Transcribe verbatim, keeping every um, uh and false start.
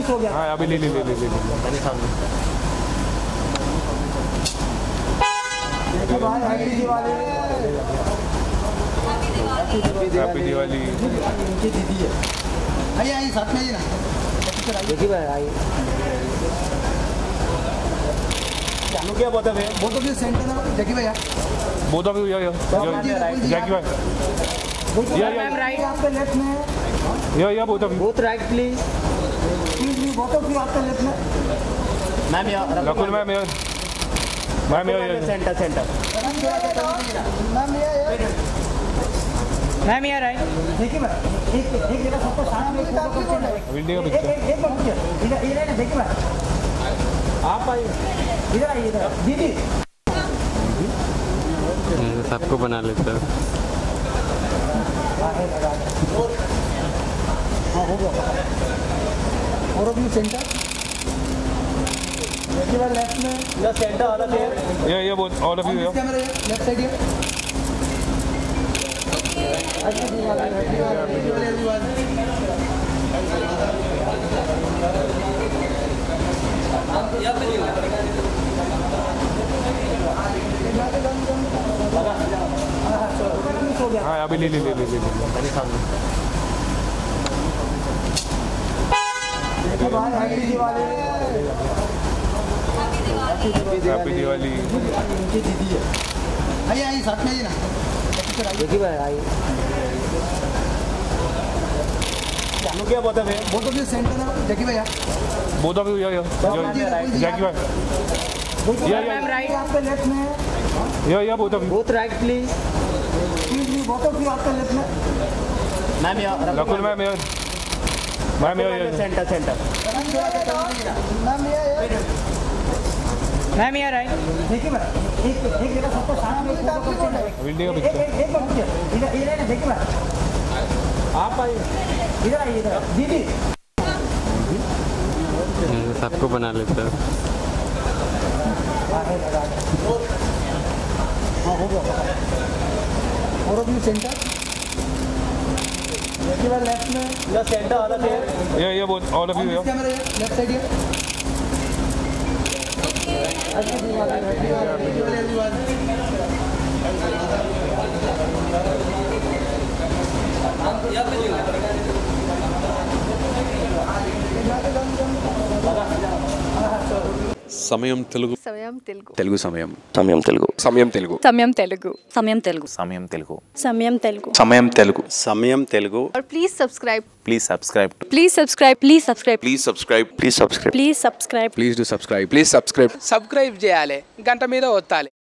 हाँ अभी ले ले ले ले ले हैप्पी दिवाली। आइए आइए साथ में आइए ना। देखिए भाई आइए। चालू क्या बोलते हैं? बोल तो सेंटर है जकी भैया। बोथ ऑफ यू या या जैकी भाई या या राइट आपके लेफ्ट में या या both of you both right please please both of you आपके लेफ्ट में। मैम या रकुल मैम या मैम या सेंटर सेंटर मैम या मैम यार राइट देखिए भाई एक एक जगह सबको सामने एक फोटो खींचना है। वीडियो एक एक एक बार रुकिए इधर इधर ना देखिए भाई आप आइए इधर आइए इधर दीदी सबको बना लेता है। हाँ हो गया और अपनी सेंटर देखिए भाई लेफ्ट में या सेंटर वाला देर या या बोथ ऑल ऑफ यू या कैमरा लेफ्ट साइड ये अच्छा दिवाली हैप्पी दिवाली एवरीवन। हाँ अभी ले ले ले ले ले देखिए भाई हैप्पी दिवाली हैप्पी दिवाली। दीदी है आइए आइए साथ में आइए ना। देखिए भाई आइए। चालू क्या बोलते हैं? बोल तो सेंटर है जकी भैया। बोथ ऑफ यू या या जैकी भाई या या राइट आपके लेफ्ट में या या both of you both right please please both of you आपके लेफ्ट में। मैम या रकुल मैम या मैम या सेंटर सेंटर मैम या मैम यार राइट देखिए भाई एक एक जगह सबको सामने एक फोटो खींचना है। वीडियो एक एक एक बार रुकिए इधर इधर ना देखिए भाई आप आइए इधर आइए इधर दीदी सबको बना लेता है। हाँ हो गया और अपनी सेंटर देखिए भाई लेफ्ट में या सेंटर वाला देर या या बोथ ऑल ऑफ यू या कैमरा लेफ्ट साइड ये अच्छा दिवाली हैप्पी दिवाली एवरीवन। సమయం తెలుగు సమయం తెలుగు తెలుగు సమయం సమయం తెలుగు సమయం తెలుగు సమయం తెలుగు సమయం తెలుగు సమయం తెలుగు సమయం తెలుగు సమయం తెలుగు సమయం తెలుగు और please subscribe please subscribe please subscribe please subscribe please subscribe please subscribe please subscribe please do subscribe please subscribe subscribe చేయాలి గంట మీద ఒత్తాలి.